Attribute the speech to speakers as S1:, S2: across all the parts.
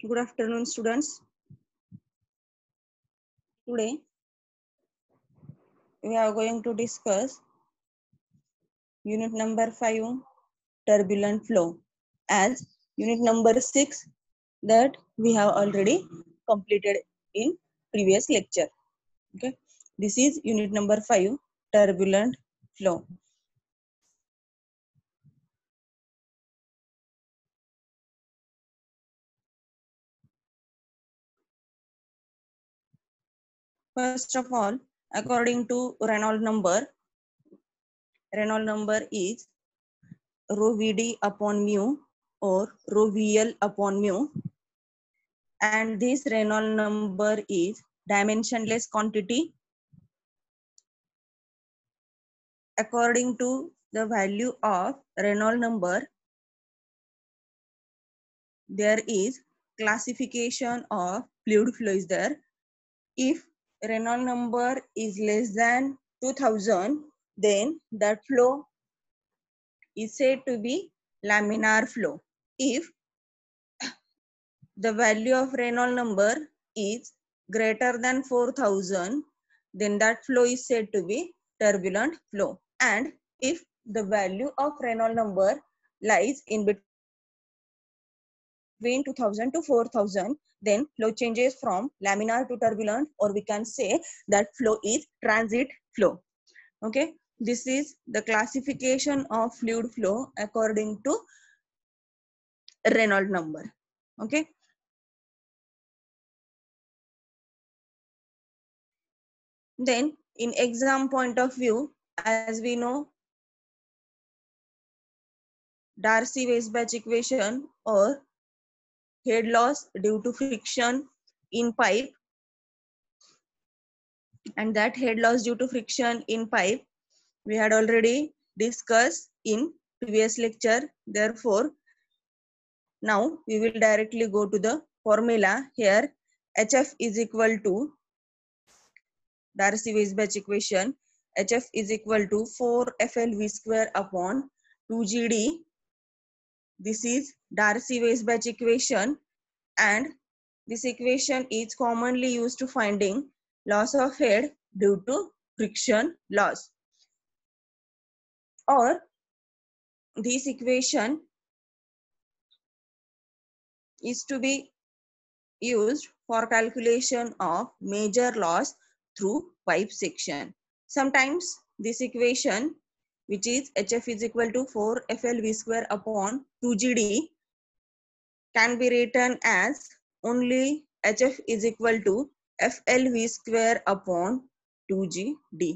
S1: Good afternoon, students. Today, we are going to discuss unit number 5, turbulent flow, as unit number 6 that we have already completed in previous lecture. Okay, this is unit number 5, turbulent flow. First of all, according to Reynolds number is rho Vd upon mu or rho Vl upon mu, and this Reynolds number is dimensionless quantity. According to the value of Reynolds number, there is classification of fluid flow is there. If Reynolds number is less than 2000, then that flow is said to be laminar flow. If the value of Reynolds number is greater than 4000, then that flow is said to be turbulent flow. And if the value of Reynolds number lies in between 2000 to 4000, then flow changes from laminar to turbulent, or we can say that flow is transit flow. Okay, this is the classification of fluid flow according to Reynolds number. Okay. Then in exam point of view, as we know, Darcy-Weisbach equation or head loss due to friction in pipe, and that head loss due to friction in pipe we had already discussed in previous lecture. Therefore, now we will directly go to the formula. Here HF is equal to Darcy-Weisbach equation. HF is equal to 4 FLV square upon 2GD. This is Darcy-Weisbach equation, and this equation is commonly used to finding loss of head due to friction loss. Or this equation is to be used for calculation of major loss through pipe section. Sometimes this equation, which is HF is equal to 4 FLV square upon 2GD, can be written as only HF is equal to FLV square upon 2GD.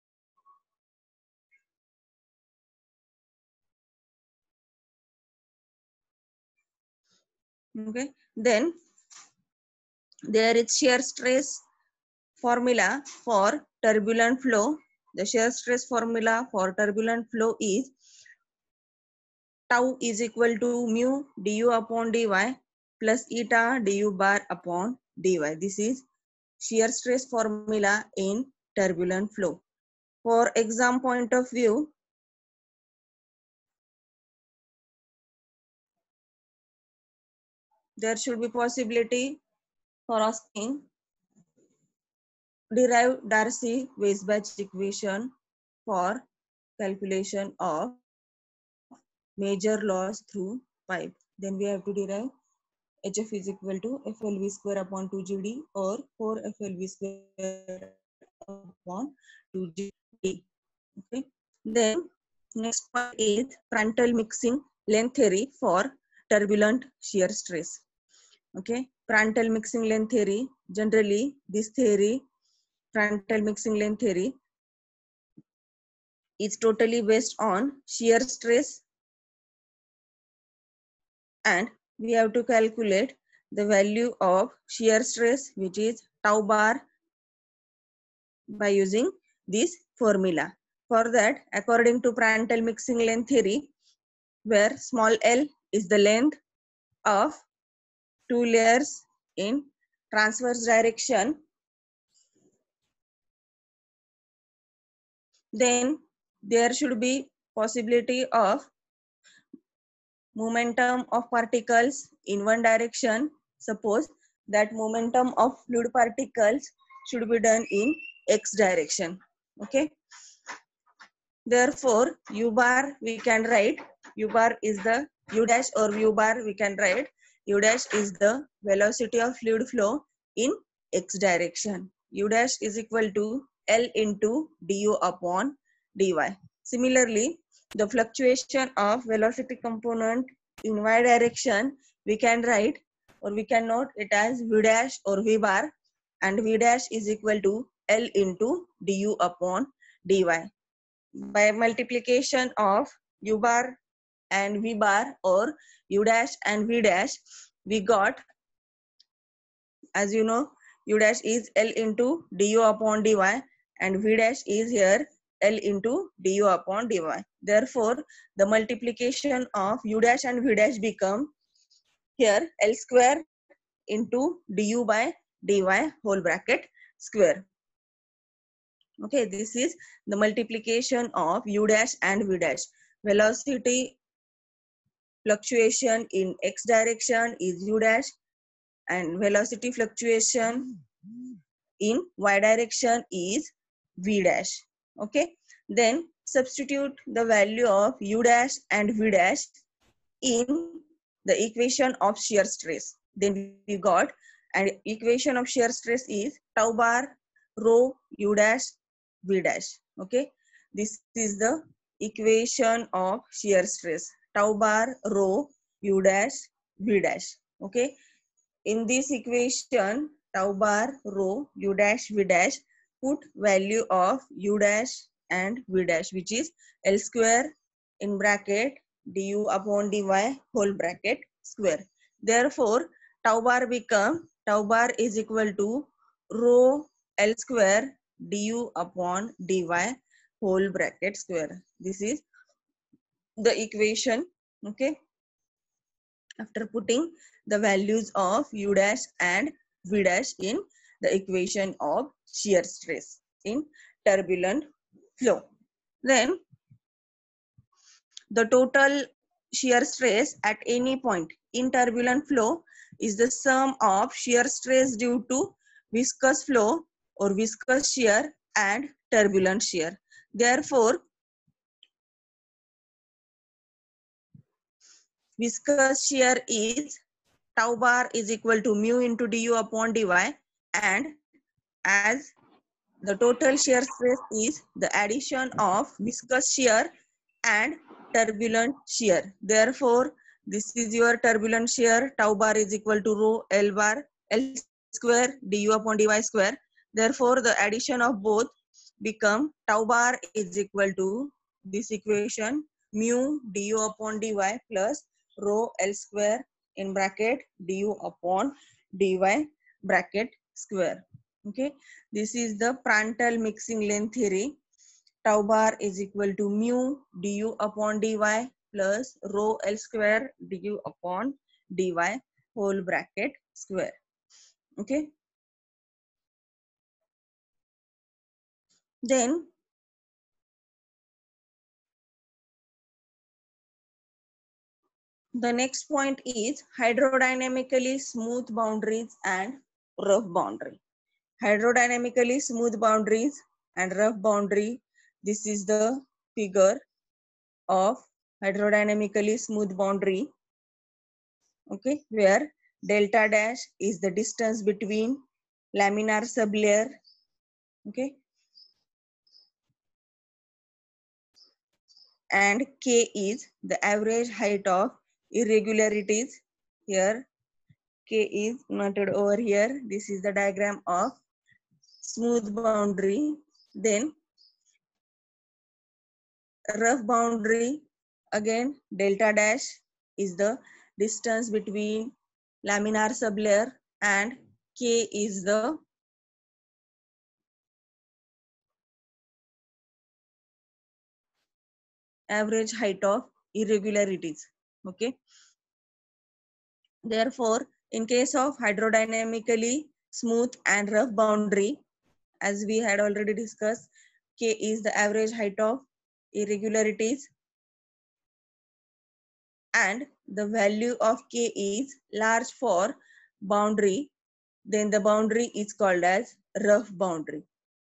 S1: Okay, then there is shear stress formula for turbulent flow. The shear stress formula for turbulent flow is tau is equal to mu du upon dy plus eta du bar upon dy. This is shear stress formula in turbulent flow. For exam point of view, there should be possibility for asking derive Darcy-Weisbach equation for calculation of major loss through pipe. Then we have to derive HF is equal to FLV square upon 2GD or 4 FLV square upon 2GD. Okay. Then next point is Prandtl mixing length theory for turbulent shear stress. Okay. Prandtl mixing length theory. Generally, this theory, Prandtl mixing length theory, is totally based on shear stress, and we have to calculate the value of shear stress, which is tau bar, by using this formula. For that, according to Prandtl mixing length theory, where small l is the length of two layers in transverse direction, then there should be possibility of momentum of particles in one direction Suppose that momentum of fluid particles should be done in x direction. Okay. Therefore, u bar we can write, u bar is the u dash or u bar we can write, u dash is the velocity of fluid flow in x direction. U dash is equal to L into du upon dy. Similarly, the fluctuation of velocity component in y direction we can write or we can note it as v dash or v bar, and v dash is equal to L into du upon dy. By multiplication of u bar and v bar or u dash and v dash, we got, as you know, u dash is L into du upon dy and v dash is here L into du upon dy. Therefore, the multiplication of u dash and v dash become here L square into du by dy whole bracket square. Okay, this is the multiplication of u dash and v dash. Velocity fluctuation in x direction is u dash and velocity fluctuation in y direction is v dash. Okay, then substitute the value of u dash and v dash in the equation of shear stress. Then we got an equation of shear stress is tau bar rho u dash v dash. Okay, this is the equation of shear stress, tau bar rho u dash v dash. Okay, in this equation tau bar rho u dash v dash, put value of u dash and v dash, which is L square in bracket du upon dy whole bracket square. Therefore, tau bar is equal to rho L square du upon dy whole bracket square. This is the equation. Okay, after putting the values of u dash and v dash in the equation of shear stress in turbulent flow, then the total shear stress at any point in turbulent flow is the sum of shear stress due to viscous flow or viscous shear and turbulent shear. Therefore, viscous shear is tau bar is equal to mu into du upon dy, and as the total shear stress is the addition of viscous shear and turbulent shear. Therefore, this is your turbulent shear, tau bar is equal to rho L bar L square du upon dy square. Therefore, the addition of both become tau bar is equal to this equation mu du upon dy plus rho L square in bracket du upon dy bracket square. Okay, this is the Prandtl mixing length theory. Tau bar is equal to mu du upon dy plus rho L square du upon dy whole bracket square. Okay, then the next point is hydrodynamically smooth boundaries and rough boundary. Hydrodynamically smooth boundaries and rough boundary. This is the figure of hydrodynamically smooth boundary. Okay, where delta dash is the distance between laminar sublayer. Okay, and k is the average height of irregularities. Here k is noted over here. This is the diagram of smooth boundary. Then rough boundary, again delta dash is the distance between laminar sublayer, and k is the average height of irregularities. Okay, therefore in case of hydrodynamically smooth and rough boundary, as we had already discussed, k is the average height of irregularities, and the value of k is large for boundary, then the boundary is called as rough boundary.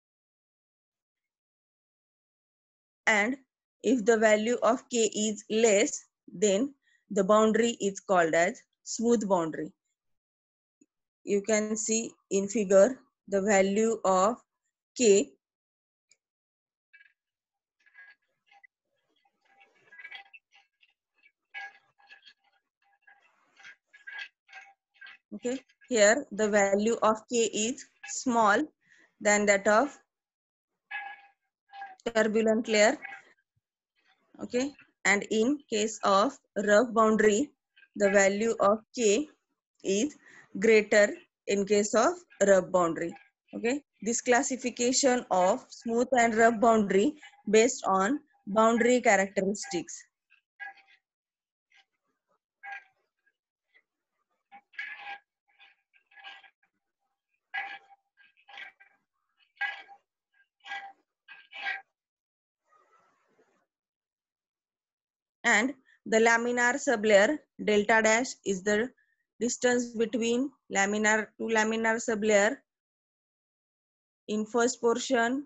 S1: And if the value of k is less, then the boundary is called as smooth boundary. You can see in figure the value of k okay. Here the value of k is small than that of turbulent layer. Okay, and in case of rough boundary, the value of k is greater in case of rough boundary. Okay, this classification of smooth and rough boundary based on boundary characteristics. And the laminar sublayer delta dash is the distance between laminar to laminar sublayer in first portion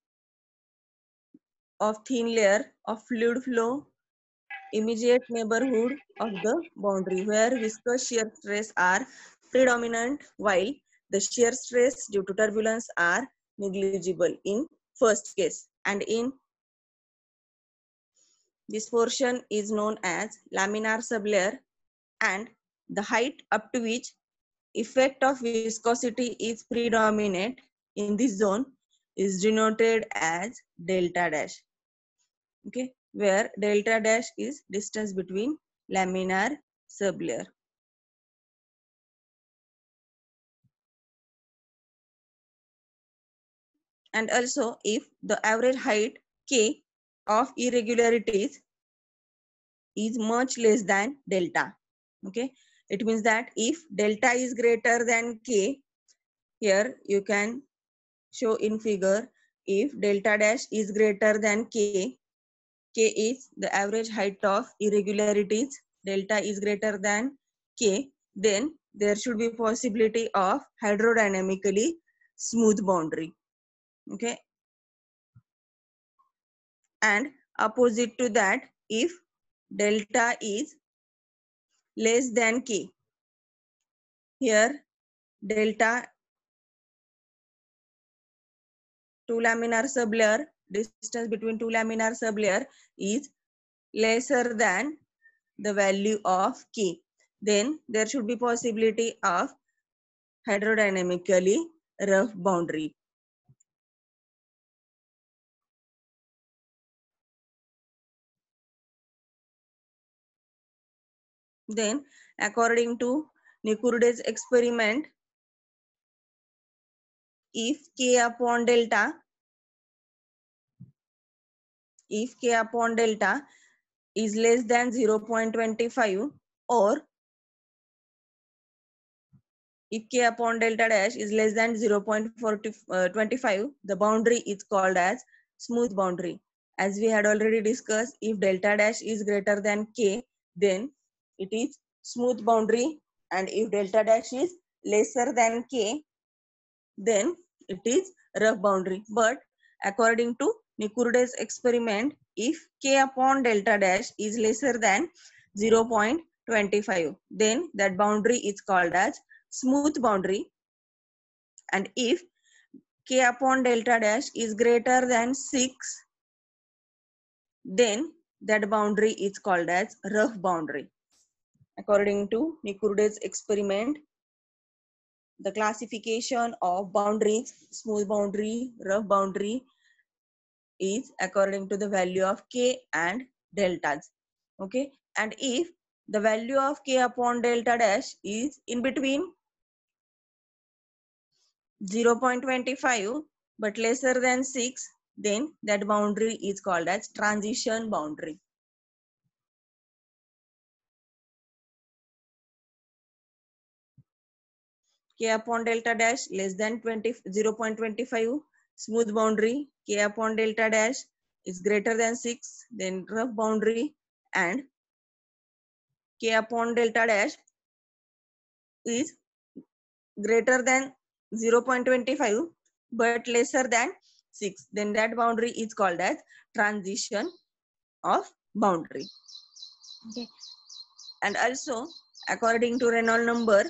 S1: of thin layer of fluid flow immediate neighborhood of the boundary where viscous shear stress are predominant while the shear stress due to turbulence are negligible in first case, and in this portion is known as laminar sublayer, and the height up to which effect of viscosity is predominant in this zone is denoted as delta dash. Okay, where delta dash is distance between laminar sublayer. And also if the average height k of irregularities is much less than delta. Okay, it means that if delta is greater than k, here you can show in figure, if delta dash is greater than k, k is the average height of irregularities, delta is greater than k, then there should be possibility of hydrodynamically smooth boundary. Okay, and opposite to that, if delta is less than k, here delta two laminar sublayer, distance between two laminar sublayer is lesser than the value of k, then there should be possibility of hydrodynamically rough boundary. Then according to Nicurides experiment, if k upon delta is less than 0.25, or if k upon delta dash is less than 0.25, the boundary is called as smooth boundary. As we had already discussed, if delta dash is greater than k, then it is smooth boundary, and if delta dash is lesser than k, then it is rough boundary. But according to Nicurides experiment, if k upon delta dash is lesser than 0.25, then that boundary is called as smooth boundary, and if k upon delta dash is greater than 6, then that boundary is called as rough boundary. According to Nicurides experiment, the classification of boundaries, smooth boundary, rough boundary, is according to the value of k and deltas. Okay, and if the value of k upon delta dash is in between 0.25 but lesser than 6, then that boundary is called as transition boundary. K upon delta dash less than 0.25, smooth boundary. K upon delta dash is greater than 6, then rough boundary, and K upon delta dash is greater than 0.25 but lesser than 6, then that boundary is called as transition of boundary. Okay. And also, according to Reynolds number,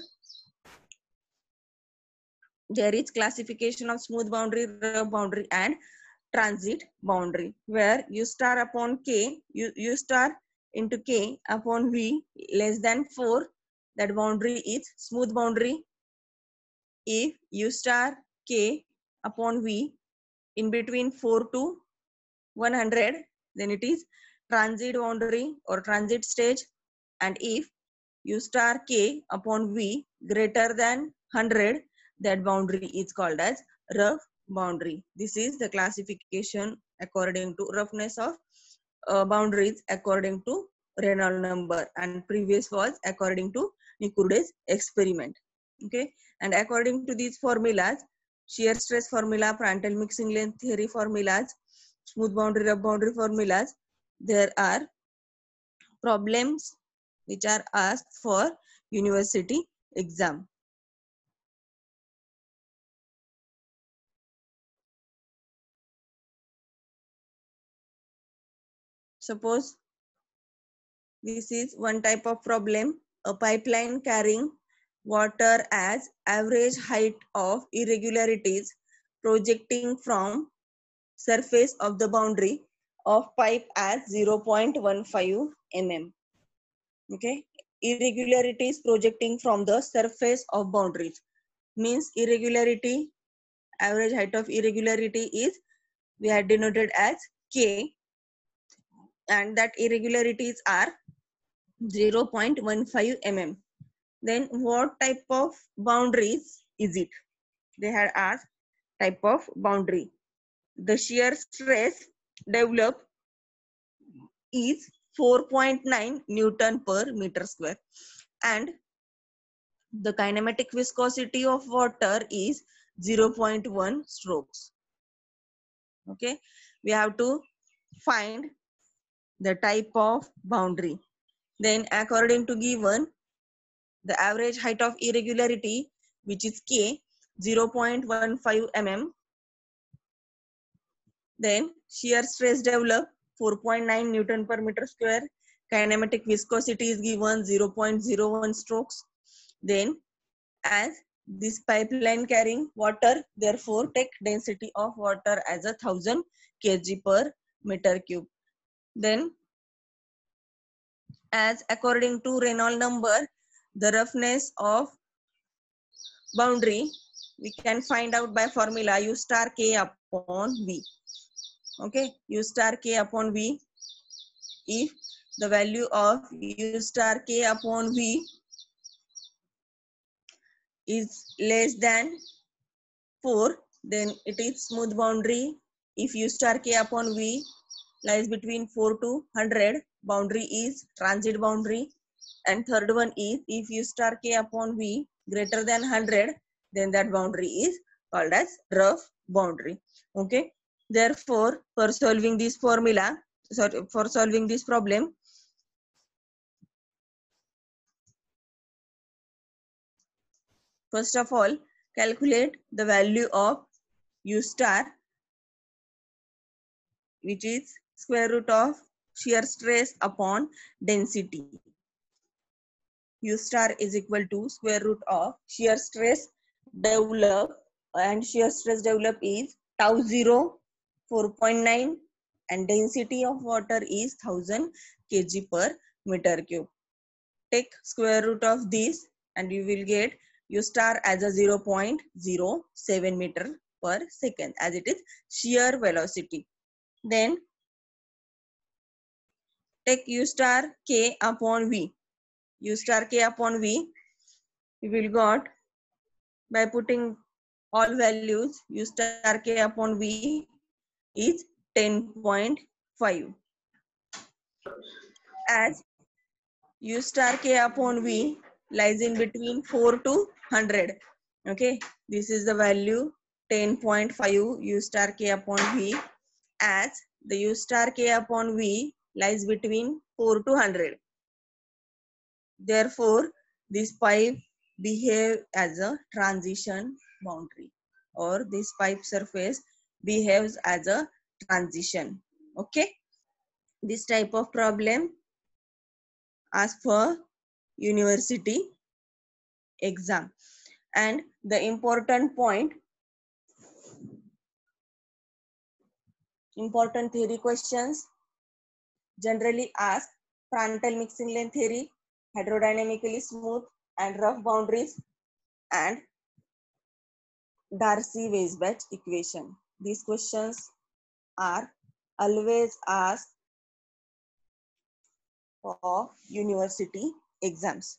S1: there is classification of smooth boundary, rough boundary, and transit boundary, where U star upon K, U star into K upon V less than 4, that boundary is smooth boundary. If U star K upon V in between 4 to 100, then it is transit boundary or transit stage. And if U star K upon V greater than 100, that boundary is called as rough boundary. This is the classification according to roughness of boundaries according to Reynolds number, and previous was according to Nicurde's experiment. Okay, and according to these formulas, shear stress formula, Prandtl mixing length theory formulas, smooth boundary, rough boundary formulas, there are problems which are asked for university exam. Suppose this is one type of problem, a pipeline carrying water as average height of irregularities projecting from surface of the boundary of pipe as 0.15 mm. Okay, irregularities projecting from the surface of boundaries means irregularity, average height of irregularity is, we had denoted as K, and that irregularities are 0.15 mm. Then what type of boundaries is it? They had asked type of boundary. The shear stress developed is 4.9 Newton per meter square, and the kinematic viscosity of water is 0.1 strokes. Okay, we have to find the type of boundary. Then according to given, the average height of irregularity, which is K, 0.15 mm. Then shear stress developed 4.9 Newton per meter square. Kinematic viscosity is given 0.01 strokes. Then as this pipeline carrying water, therefore take density of water as 1000 kg per meter cube. Then as according to Reynolds number, the roughness of boundary we can find out by formula U star K upon V. Okay, U star K upon V. If the value of U star K upon V is less than 4, then it is smooth boundary. If U star K upon V lies between 4 to 100, boundary is transit boundary. And third one is if U star K upon V greater than 100, then that boundary is called as rough boundary. Okay, therefore for solving this formula, for solving this problem, first of all, calculate the value of U star, which is square root of shear stress upon density. U star is equal to square root of shear stress developed, and shear stress developed is tau 0, 4.9, and density of water is 1000 kg per meter cube. Take square root of this and you will get U star as a 0.07 meter per second, as it is shear velocity. Then take U star K upon V. U star K upon V, we will got by putting all values, U star K upon V is 10.5. As U star K upon V lies in between 4 to 100. Okay, this is the value 10.5 U star K upon V, as the U star K upon V lies between 4 to 100. Therefore, this pipe behave as a transition boundary, or this pipe surface behaves as a transition. Okay, this type of problem asked for university exam. And the important theory questions generally ask: Prandtl mixing length theory, hydrodynamically smooth and rough boundaries, and Darcy-Weisbach equation. These questions are always asked for university exams.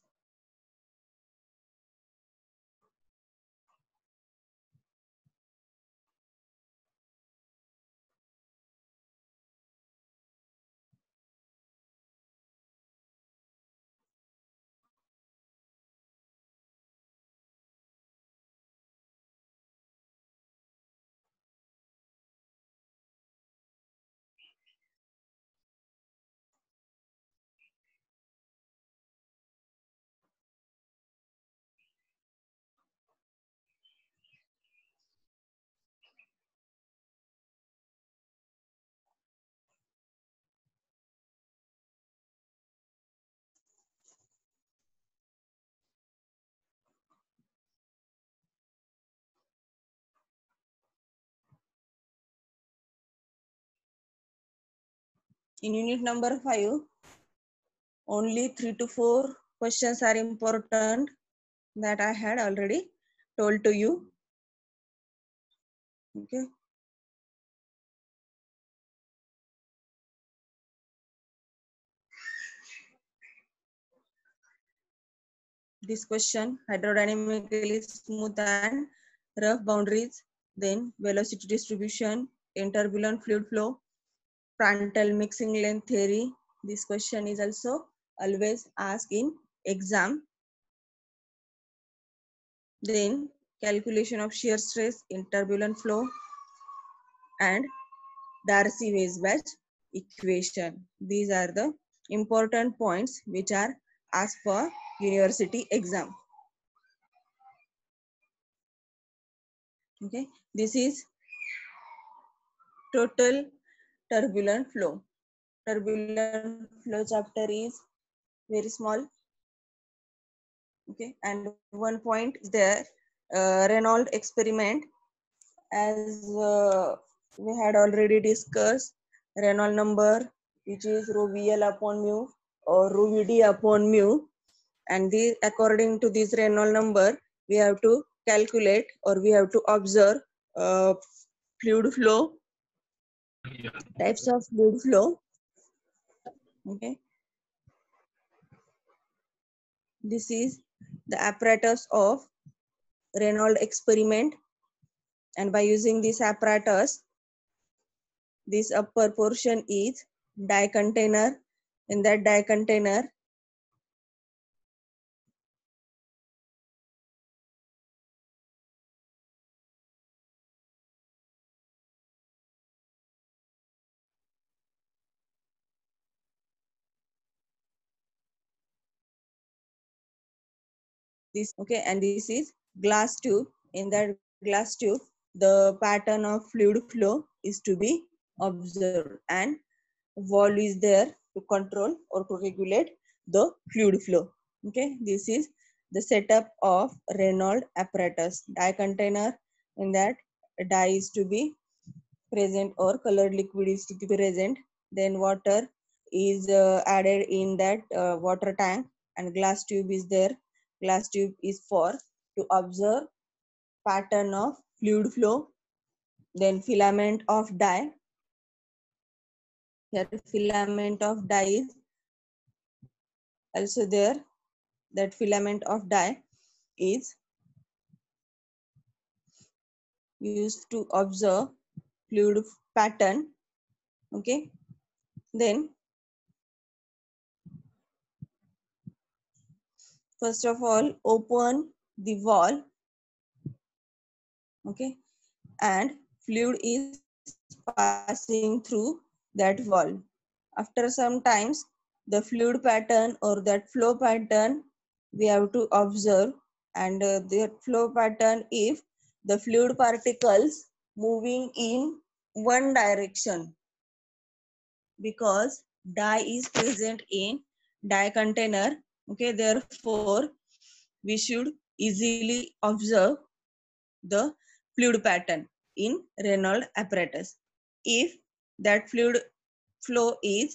S1: In unit number 5, only 3 to 4 questions are important that I had already told to you. Okay. This question, hydrodynamically smooth and rough boundaries, then velocity distribution, turbulent fluid flow, Prandtl mixing length theory. This question is also always asked in exam. Then calculation of shear stress in turbulent flow and Darcy-Weisbach equation. These are the important points which are asked for university exam. Okay, this is total turbulent flow. Turbulent flow chapter is very small. Okay, and one point is there, Reynolds experiment, as we had already discussed, Reynolds number, which is rho VL upon mu or rho VD upon mu, and according to this Reynolds number, we have to calculate or we have to observe fluid flow, types of fluid flow. Okay, this is the apparatus of Reynolds experiment, and by using this apparatus, this upper portion is dye container. In that dye container, this, okay, and this is glass tube. In that glass tube, the pattern of fluid flow is to be observed, and valve is there to control or to regulate the fluid flow. Okay, this is the setup of Reynolds apparatus. Dye container, in that dye is to be present or colored liquid is to be present. Then water is added in that water tank, and glass tube is there. Glass tube is for to observe pattern of fluid flow. Then filament of dye. Here filament of dye is also there. That filament of dye is used to observe fluid pattern. Okay. Then first of all, open the valve. Okay, and fluid is passing through that valve. After some times, the fluid pattern or that flow pattern we have to observe. And the flow pattern, if the fluid particles moving in one direction, because dye is present in dye container. Okay, therefore we should easily observe the fluid pattern in Reynolds apparatus. If that fluid flow is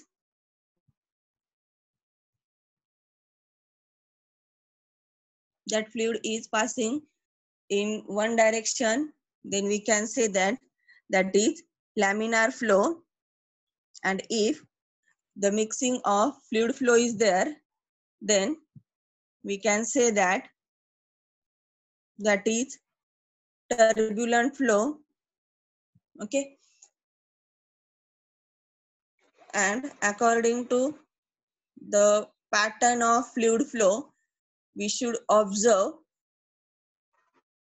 S1: passing in one direction, then we can say that that is laminar flow. And if the mixing of fluid flow is there, then we can say that that is turbulent flow. Okay, and according to the pattern of fluid flow, we should observe